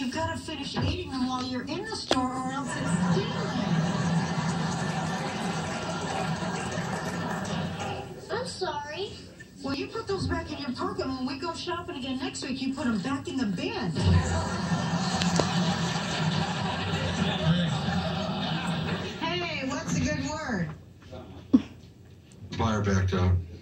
you've got to finish eating them while you're in the store, or else it's stealing. I'm sorry. Well, you put those back in your pocket. When we go shopping again next week, you put them back in the bin. Hey, what's a good word? Buyer backed out.